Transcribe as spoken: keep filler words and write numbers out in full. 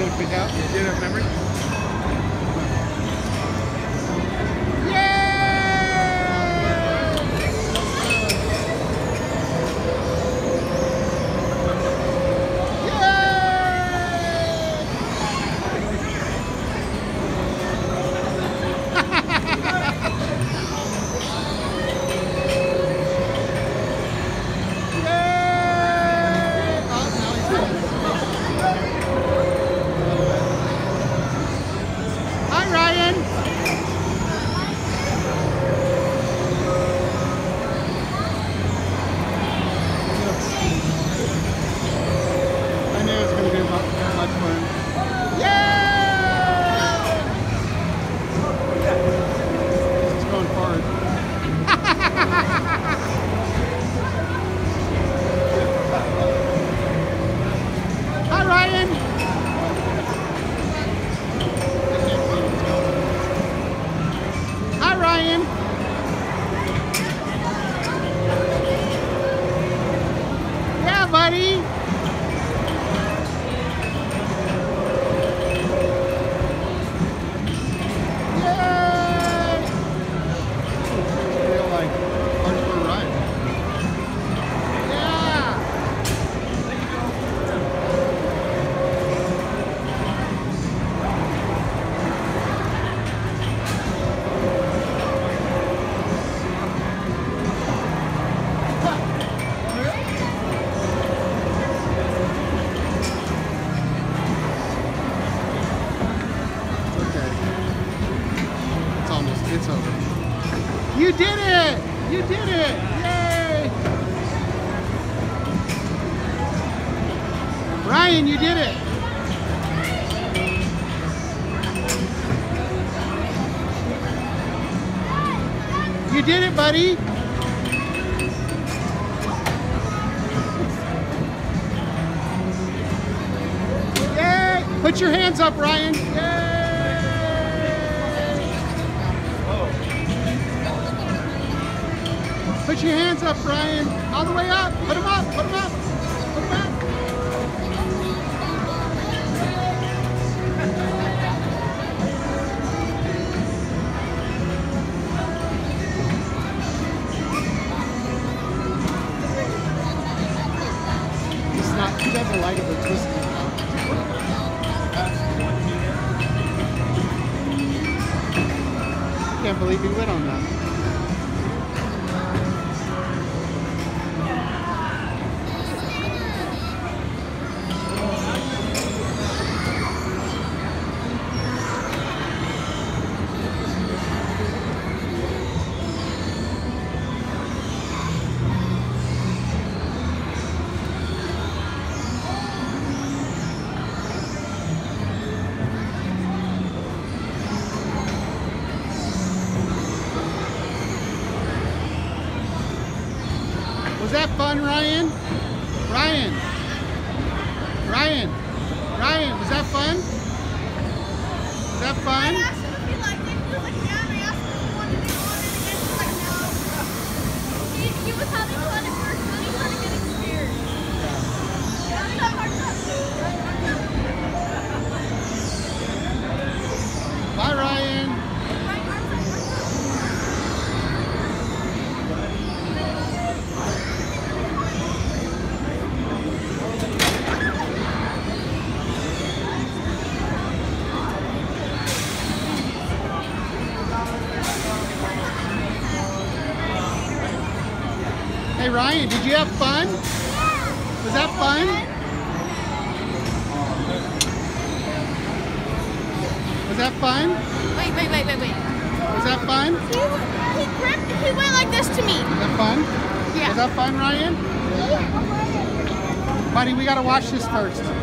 gonna pick out? Do you have memory? Buddy. It's over. You did it! You did it! Yay! Ryan, you did it! You did it, buddy! Yay! Put your hands up, Ryan! Yay! Put your hands up, Brian. All the way up. Put them up. Put them up. Put them up. It's not, he doesn't like it, but twist it out. Can't believe he went on that. Was that fun, Ryan? Ryan? Ryan? Ryan, was that fun? Was that fun? I asked him if he liked it. He was like, yeah, and I asked him if he wanted to do it, and he was like, no. He, he was having fun at first, and then he started getting scared. That's not hard enough. Bye, Ryan. Hey Ryan, did you have fun? Was that fun? Was that fun? Wait, wait, wait, wait, wait. Was that fun? He, he gripped, he went like this to me. Was that fun? Yeah. Was that fun, Ryan? Yeah. Buddy, we gotta watch this first.